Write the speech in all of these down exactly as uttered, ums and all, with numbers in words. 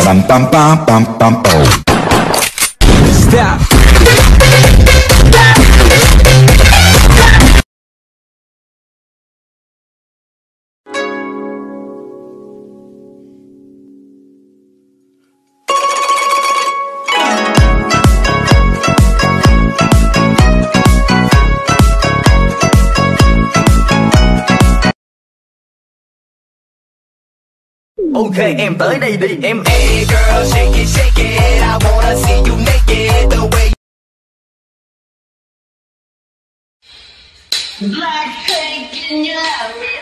Bam bam bam bam bam bam. Stop. Ok em tới đây đi em. Hey girl shake it shake it, I wanna see you naked the way. Blackpink in your area.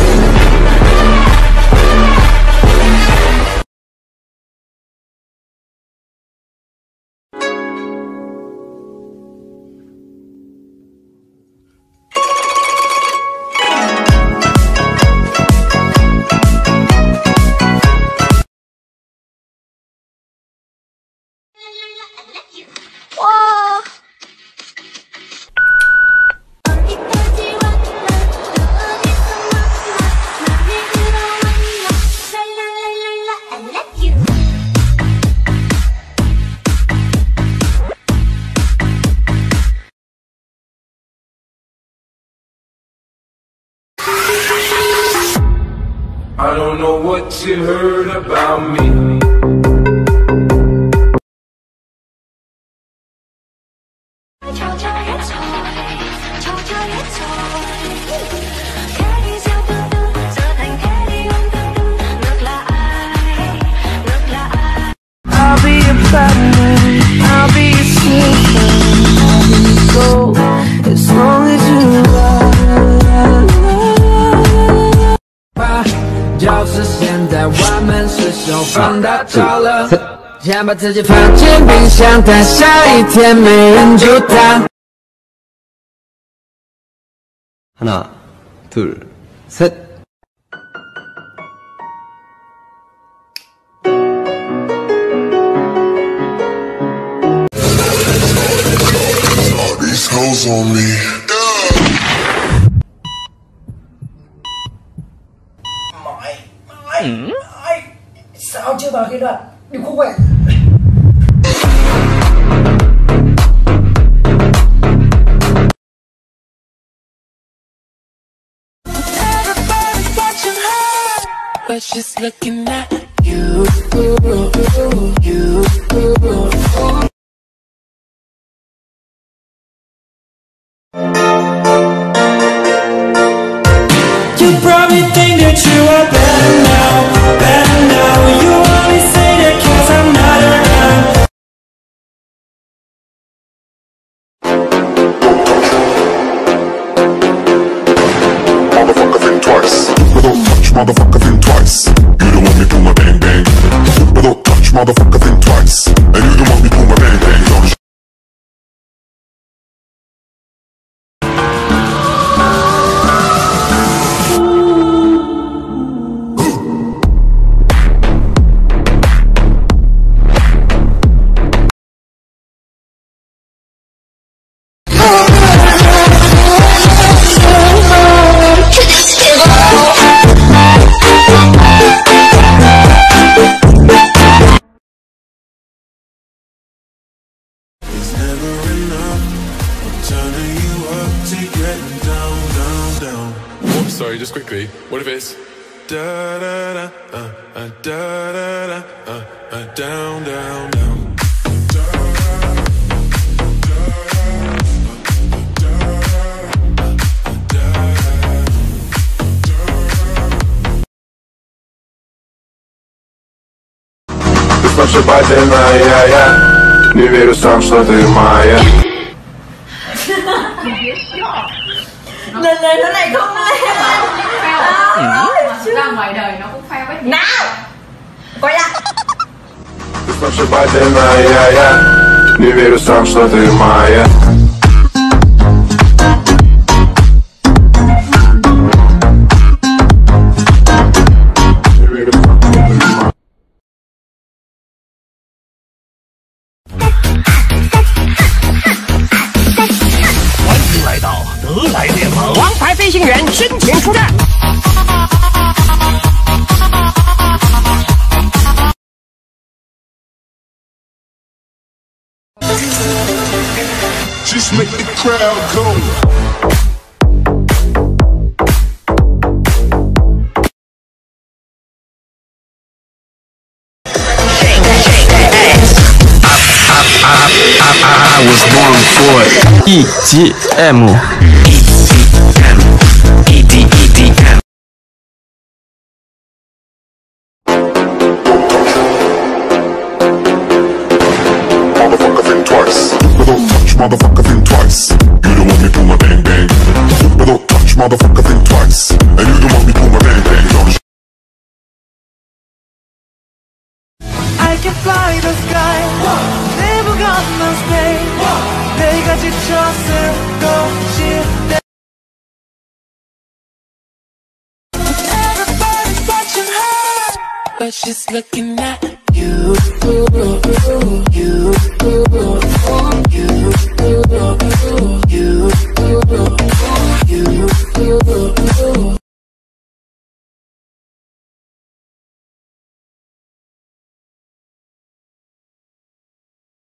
와. I don't know what you heard about me. I'll be a platinum, I'll be a silver, I'll be a gold, as long as you love. 就是现在，我们是手放大招了，先把自己放进冰箱，等下一天没人煮它。 하나, 둘, 셋. All these hoes on me. 嗯 Sao chưa vào cái đoạn đi khúc vậy? But she's looking at you, you. You probably think that you are better now, better now. You only say that 'cause I'm not around. Motherfucker think twice. But don't touch, motherfucker think twice. You don't want me pull my bang bang. But don't touch, motherfucker think twice. And you don't want me pull my bang bang. Don't Sorry, just quickly. What if it's da da da uh, uh, da da da uh, uh, down down down. Ты сногсшибательная, я не верю сам, что ты моя. Lần này nó này không lên. Ra ngoài đời nó cũng fail hết. Nào. Quay lại. Ты сногсшибательная, я не верю сам, что ты моя. Не верю сам, что ты моя. 欢迎来到德莱联盟，王牌飞行员申请出战。 just make the crowd go. I was born for it. E D M. E D E D M. Motherfucker think twice. But don't touch motherfucker think twice. You don't want me pull my bang bang. But don't touch motherfucker think twice. And you don't want me pull my bang bang. Don't I can fly the sky. Never got no stay. 내가 지쳤을 것이. Everybody's watching her, but she's looking at you. You.